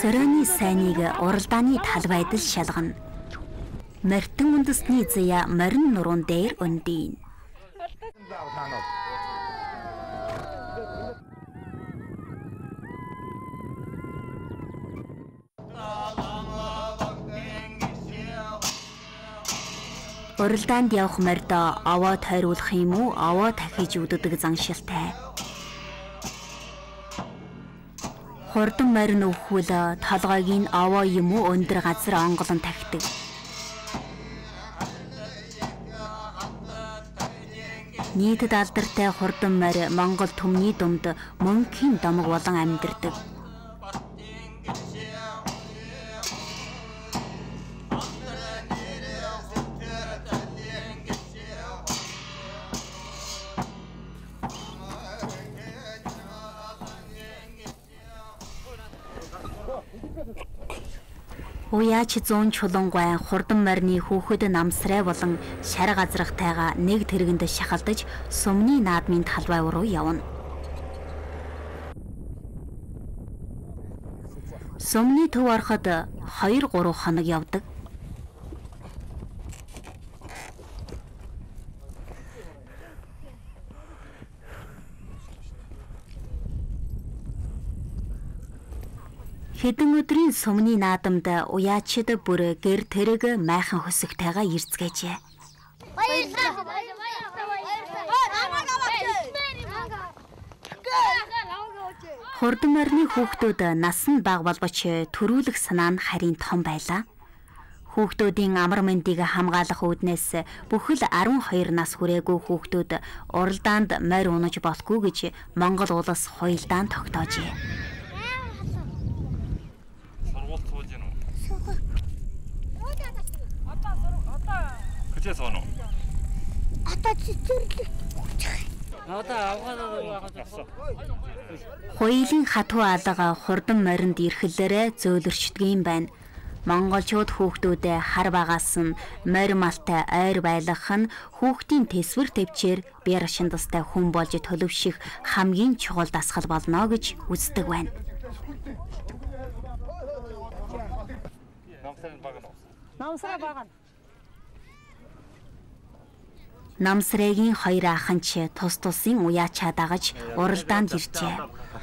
Сороны сайныг уралдааны талбайд л шалгана. Мартин үндэсний заяа морин нуруунд дээр өндийн. Уралдаанд явах морьдоо овоо тойруулах юм уу, овоо тахиж үддэг заншилтай. Хурдан морин өвхүүл толгойг нь овоо юм уу өндөр газар онголон тахидаг. Нийтэд алдартай хурдан морь Монгол түмний дунд мөнхийн домог болон амьдардаг. Уяач зүүн чулунгай хурдан морины хүүхэд намсрай болон шар газрахтайгаа нэг тэргэнд шахалдаж сумны наадмын талбай руу явна. Сумны төв ороход 2-3 хоног явдаг. Хэдэн өдрийн сумны наадамд уяачид бүр гэр тэрэг майхан хөсөгтэйгээ ирцгээжээ. Хурдан морины хүүхдүүд нас нь бага болбоч төрүүлэх санаа нь харин том байлаа. Хүүхдүүдийн амар мэндийг хамгаалах үүднээс бүхэл 12 нас хүрээгүй хүүхдүүд уралдаанд морь унаж болохгүй гэж Монгол улс хуйлдаан тогтоожээ. Хоёулын хатуу алга хурдан моринд ирэхлээрээ зөөлөрчдөг юм байна. Монголчууд хүүхдүүдээ хар багаас нь морь малтай ойр байлгах нь хүүхдийн тэсвэр төвчээр бяр шиндастай хүн болж төлөвших хамгийн чухал дасгал болно гэж үздэг байна. Намсрэгийн 2 ахын ч тус тусын уяачаа дагаж уралдаанд иржээ.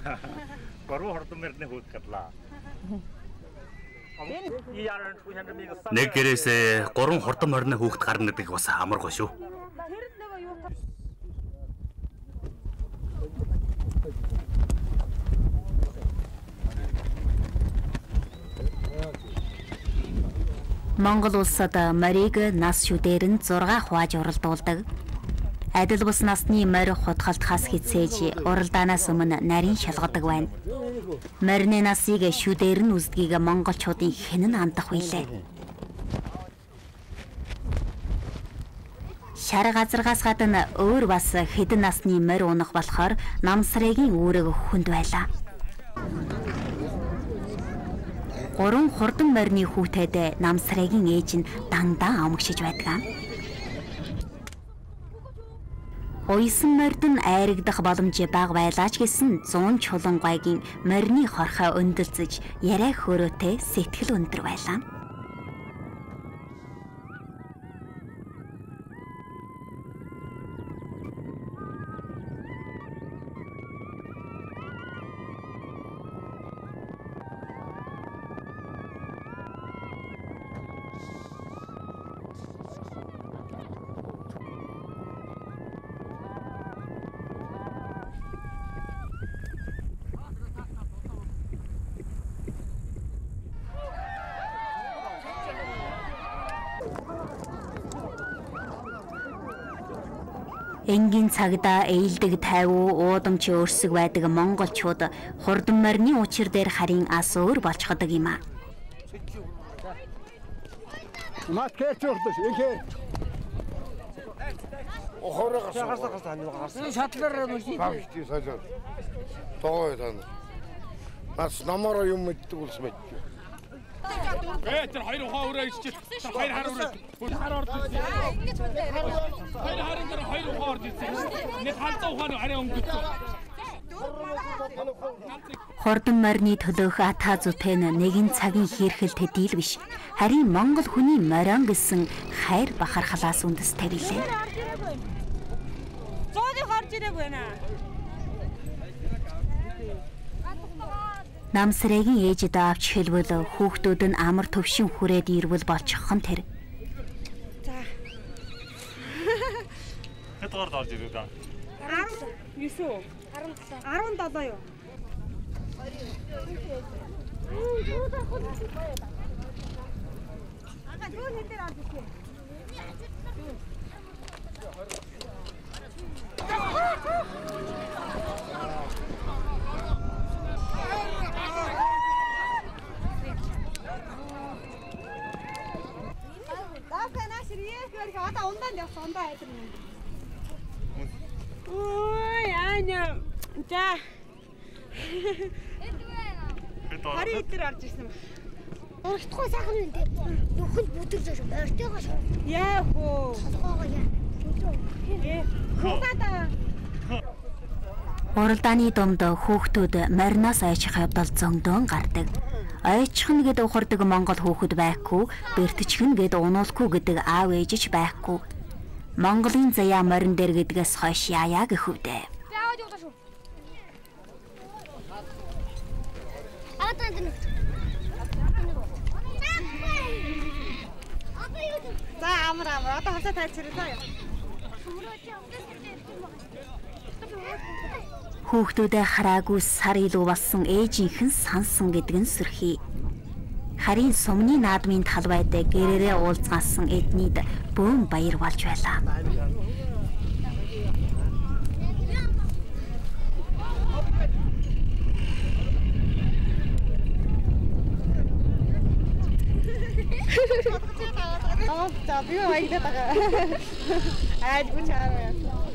Нэг гэрээсээ 3 хурдан морины хүүхэд гарна гэдэг бас амаргүй шүү. Монгол улсад морийг нас шүдээр нь 6 хувааж уралдуулдаг. Адил бус насны морь хутгалтахаас хэцээж уралдаанаас өмнө нарийн шалгадаг байна. Морины насыг шүдээр нь үздгийг монголчуудын хэн нь андах вүлээ. Шар газаргаас гадна өөр бас хэдэн насны морь унах болохоор намсрэгийн үүрэг хүнд байлаа. 3 хурдан морины хүүтэд намсрэгийн ээж нь дандаа амгшиж байдаг. Уйсан морьд нь айрагдах боломж бага байлаач гэсэн 100 чулунгайгийн морины хорхоо өндөлцөж яриа хөөрөөтэй сэтгэл өндөр байлаа. Энгийн цагдаа ээлдэг тайвуу уудамч өөрсөг байдаг монголчууд хурдан морины учир дээр харин ас өөр болчихдог юм а. Тэр хоёр ухаан өрөө иччих. Тэр хоёр хар өрөө. Хар орж ирсэн. Хоёр харын дээр хоёр ухаан орж ирсэн. Нэг халзаа ухаан арай өнгөцсөн. Хурдан морины төлөөх ата зүтэн нэгэн цагийн хийрхэлтэй дийл биш. Харин Монгол хүний морин гэсэн хайр бахархлаас үндэстэй билээ. Зооны харж ирээгүй байна. Намсрэгийн ээжэд авч хэлбэл хүүхдүүд нь амар төвшин хүрээд ирвэл болчиххон тэр. Хэдгээр дорж ирээ да. 19 17 юу? Ага юу нэлээр авч ирээ. Одоо ундаанд явсан ундаа айдэр юм. Ой яана. За. Хари идэр орж ирсэн юм. Орхитгүй сайхан юм дээ. Нөхөд бүдэрж ойртойгоо шоо. Яа хөө. Толгоогоо яа. Хөөдөө. Уралдааны дунд хүүхдүүд мариноос айчих явдал зөндөн гардаг. Айчихна гэд ухардаг Монгол хүүхэд байхгүй, бэртчихнэ гэд унуулахгүй гэдэг аав ээжч байхгүй. Монголын заяа морин дээр гэдгээс хойш яая гэх үвдэ. Бяавд явдаа шүү. Атаа гэнэ. За амар одоо хавсаа тайлцраа. Хүүхдүүдээ хараагүй сар илүү болсон ээжийнхэн сансан гэдэг нь сэрхий. Харин сумны наадмын талбайд гэрээрээ уулзгаасан эднийд бөөн баяр болж байлаа. За би баярлалаа тага. Айдгүй чараа.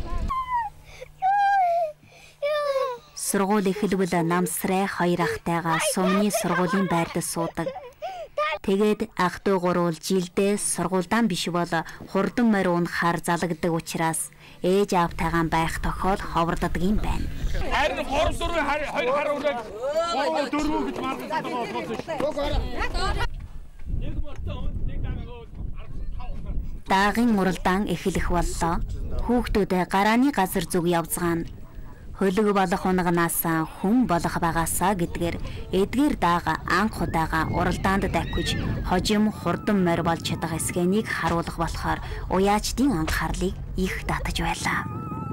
Сургууль эхлэвэл намсрай хоёр ахтайгаа сумны сургуулийн байрд суудаг. Тэгээд ах トゥ гурвал жилдээ сургуульдан биш бол хурдан морь унахаар залгдаг учраас ээж аавтайгаа байх тохиол ховрддаг юм байна. Харин 3 4 2 хар үрээд 3 4 гэж маргасан болохоос шүү. Нэг мөртөө нэг дагагоо 15. Даагийн уралдаан эхлэх боллоо. Хүүхдүүд гарааны газар зүг явцгаана. Хөлөг болох унгнаас хүн болох байгаасаа гэдгээр эдгээр даага анх удаага уралдаанд давхиж хожим хурдан морь болж чадах эсгэнийг харуулах болохоор уяачдын анхаарлыг их татаж байлаа.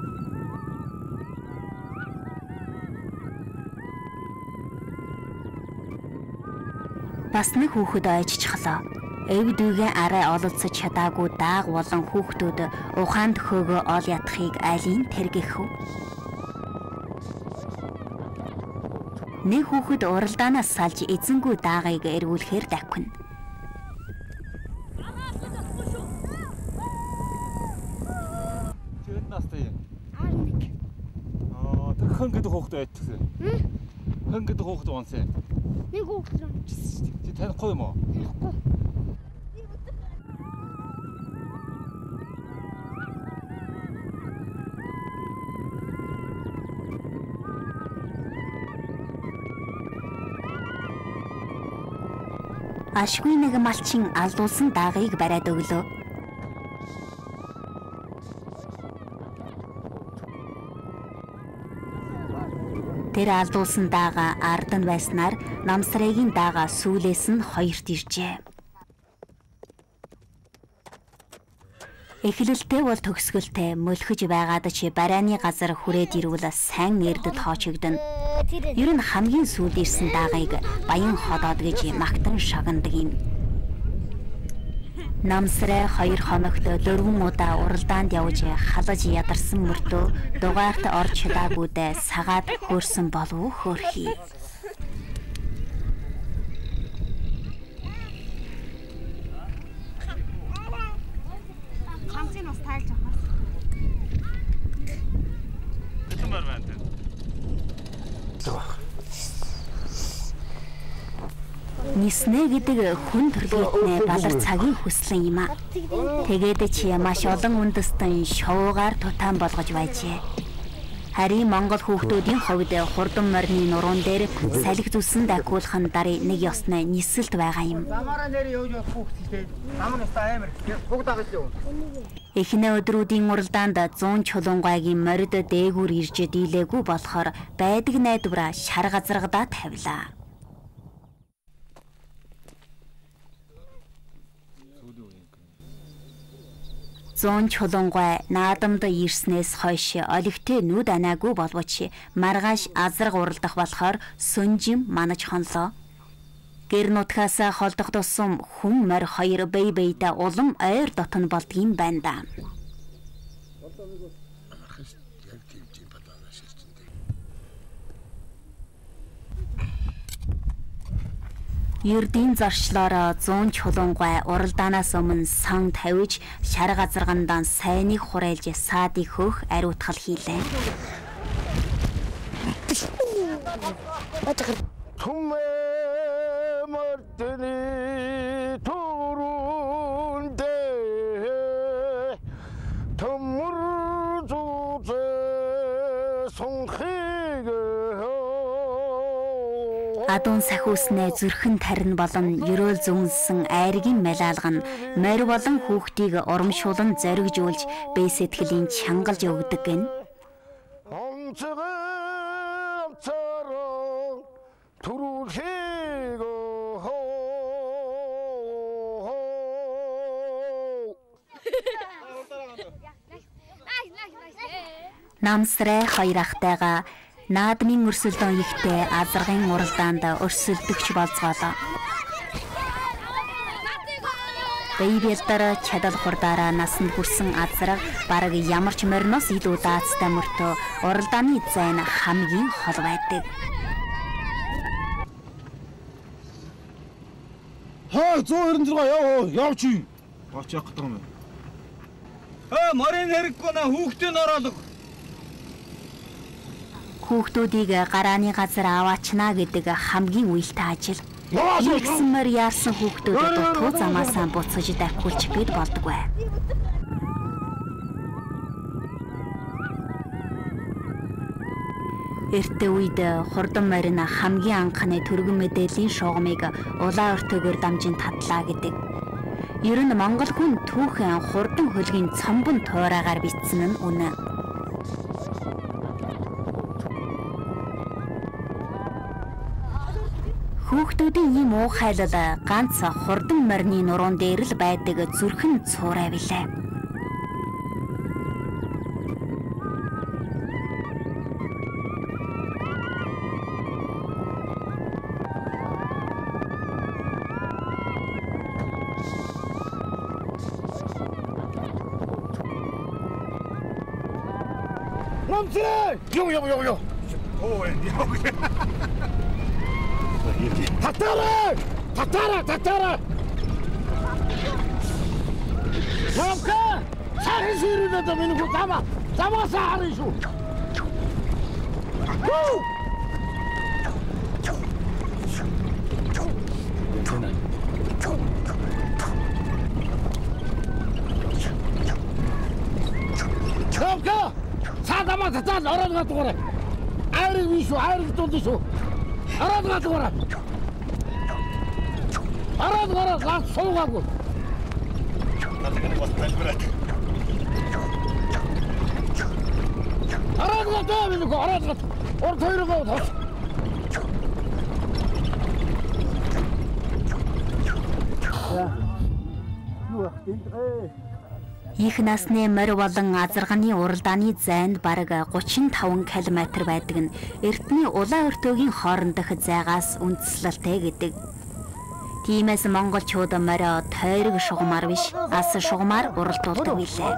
Бас нэг хүүхэд ойччихлоо. Эвд үгээ арай ололцож чадаагүй дааг болон хүүхдүүд ухаан төхөөгөө ол ятхыг айлын тэргэх үү. Нэг хүүхэд уралдаанаас салж эзэнгүй даагыг эргүүлэхээр давхина. Чи хэд настай юм? 11. Тэр хэн гэдэг хүүхэд байдсан. Хэн гэдэг хүүхэд унсан. Нэг хүүхэд унчихсан шүү дээ. Чи танихгүй юм уу? Танихгүй. Ашгүй нэг малчин алдуулсан даагыг бариад өглөө. Тэр алдуулсан даага ард нь байснаар намсрайгийн даага сүүлээс нь хоёрт иржээ. Эхлэлтэй бол төгсгөлтэй мөлхөж байгаад чи барааны газар хүрээд ирвэл сайн нэрдэд хоочигдно. Ер нь хамгийн сүүлд ирсэн даагыг баян ходоод гэж магтан шагнадаг юм. Намсрай 2 хоногт 4 удаа уралдаанд явж халаж ядарсан мөртөө дугаарт орж чадаагүйдээ сагаад хөрсөн болов хөөрхий. Ниснэ гэдэг хүн төрөлхтний балар цагийн хүслэн юм а. Тэгээд чи маш олон үндэстэн шоугаар тутаан болгож байжээ. Харин Монгол хүүхдүүдийн хувьд хурдан морины нуруунд дээр салхи зүсэн дахиулах нь дарыг нэг ёсны нисэлт байгаа юм. Эхнээ өдрүүдийн уралдаанд 100 чулуунгайгийн морид дээгүүр ирж дийлээгүй болохоор байдаг найдвараа шар газаргадаа тавилаа. Зон чулуунгай наадамд ирснээс хойш олигтэй нүд анаагүй боловч маргааш азраг уралдах болохоор сүнжим манаж хонлоо. Гэр нутгаас холдох тусам хүм морь хоёр бэй бэйдэ улам ойр дотн болдгийм байна да. Ердийн зарчлаараа 100 чулуунгай уралдаанаас өмнө сан тавиж шар газаргандан сайныг хурайлж саадыг хөөх ариутгал хийлээ. Адун сахиуснээ зүрхэн тарин болон ерөөл зүнсэн айргийн малаалга нь морь болон хүүхдийг урамшуулан зоригжуулж бие сэтгэлийн чангалж өгдөг гэн. Намсрай хоёр ахтайгаа наадмын өрсөлдөөн ихтэй азаргын уралдаанд өрсөлдөгч болцгоолоо. Бэйбэлдэр чадал хурдаараа насанд хүрсэн азраг бараг ямар ч морноос илүү даацтай мөртөө уралдааны зайн хамгийн хол байдаг. Хаа 196 явж ий. Бач явах гэдэг юм. Морин хэрэггүй на хүүхдийн оролго. Хүүхдүүдийг гарааны газар аваачна гэдэг хамгийн үелтэй ажил. Нэгсэн морь яарсан хүүхдүүдэд дутуу замаасаа буцаж давхуулчих гээд болдгоо. Эртээ үед хурдан морин хамгийн анхны түргэн мэдээллийн шугамыг улаан өртөөгөр дамжин татлаа гэдэг. Ер нь монгол хүн түүхэн хурдан хөлгийн цомбон туураагаар бичсэн нь үнэ. Хүүхдүүдийн ийм уухайлал ганц хурдан морины нуруунд дээр л байдаг зүрхэн цуурай билээ. Намсрай! Юу. Оо энэ. Татара! Ямка! Сарисирүүдэд минь замаасаа харин шүү. Ямка! Садамаа татал ороод гадуугаар. Айрыг биш үү? Айрыг дунд шүү. Ороод гадуугаар. Араад лав суугаагүй. Надад бас тайлбараад. Араад гад. Орд хоёроо тос. Их насны морь болон азарганы уралдааны зайд бараг 35 км байдаг нь Эрдэнэ улаан өртөөгийн хоорондох зайгаас үндэслэлтэй гэдэг. Тиймээс монголчууд морь тойрог шугамар биш, ас шугамар уралдуулдаг билээ.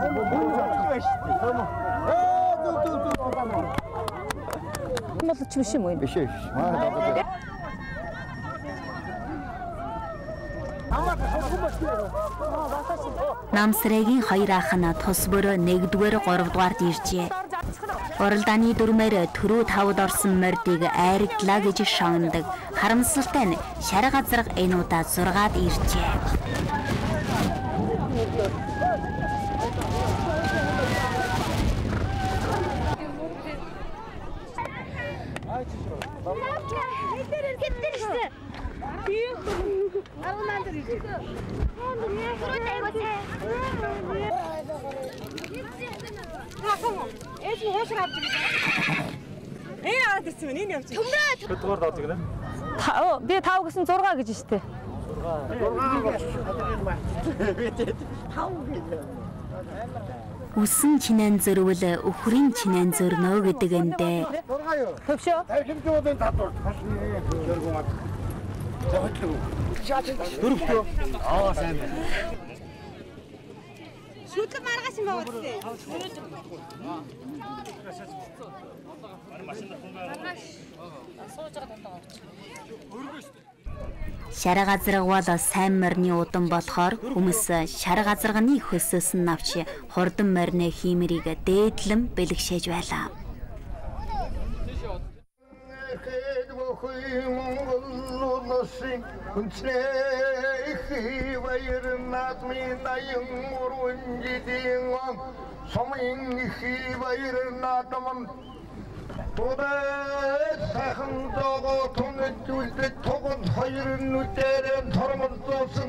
Монголч биш юм уу? Биш. Намсрэгийн хоёр ах нь тус бүр 1-р 3-р иржээ. Уралдааны дүрмээр төрөө 5-д орсон мордыг айрагдлаа гэж шогндог. Харамсалтай нь шар газар энэ удаа 6-ад иржээ. Хэдэн штэ. Аргаманд ирж. Түрүүд айгуу цай. Ээж нь хоошор авч ирсэн. Энэ аваад ирсэн мэн энэ явж. Хэд дугаар даад гэнэ? Би 5 гэсэн 6 гэж штэ. Үсэн чинэн зөрвөл өхрийн чинэн зөрнөө гэдэг эндээ. Төвшөө. Хэмжүүдэд татвар ташны зөргөн ат. Зөвхөн. Дөрөвтөө. Аа сайн. Шүтлэг маргааш юм байгаа үстэй. Шар газарга бол сайн морины удам болохоор хүмүүс шар газарганы хөсөөс нь авч хурдан морины хиймэрийг дээдлэн бэлгшээж байлаа. сайхан догоо тунэжүүлдэг тогонд хоёр нүдэрэн тормолдсон.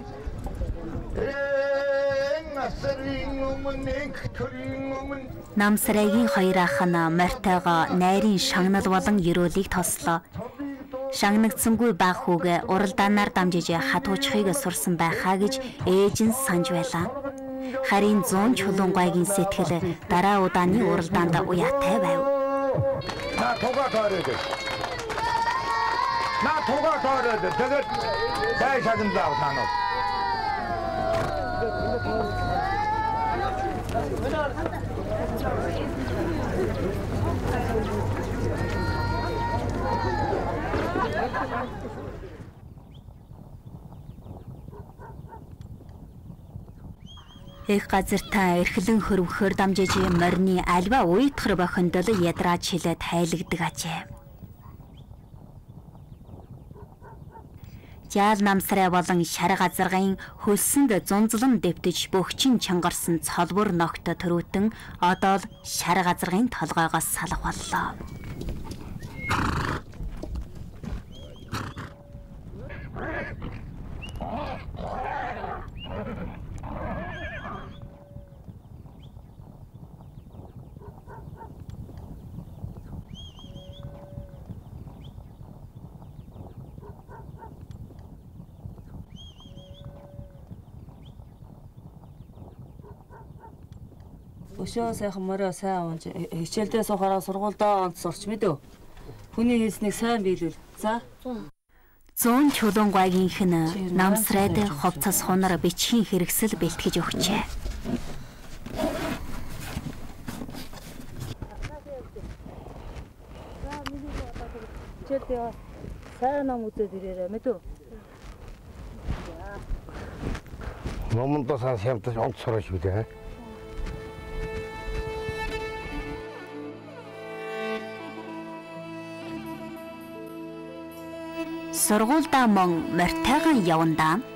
Намсрайгийн хоёр ах нь мортойгоо найрын шагнал болон ерөөлийг тослоо. Шагнагдсангүй баг хүүгээ уралдаанаар дамжиж хатуучихыг сурсан байхаа гэж ээж нь санаж байлаа. Харин 100 чулуун гайгийн сэтгэл дараа удааны уралдаанд уяатай байв. На тугаа таарээд. Тэгээд дай шагналаа таанаа. Их газартаа эрхлэн хөрвөхөөр дамжиж морины альва уйтгар бохиндол ядрааж хилээд хайлагддаг ажээ. Жаал намсрай болон шар газаргын хөлсөнд зунзлан дэвтэж бөхчин чангарсан цолбор ногт төрүүтэн одоо л шар газаргын толгойгоос салах боллоо. Өшөө сайхан мороо сайн унж хичээлдээ суухаараа сургуульдаа онц сурч мэдв. Хүний хийснийг сайн биелүүл. За. 100 чулуун гайгийнх нь намсрайд хувцас хунар бичгийн хэрэгсэл бэлтгэж өгчээ. Хичээлдээ сайн ном үзээд ирээрэй мэдв. Номондоо сайн хямдаж онц сурах шүү дээ. Сургуульдаа мөн мортойгоо явандаа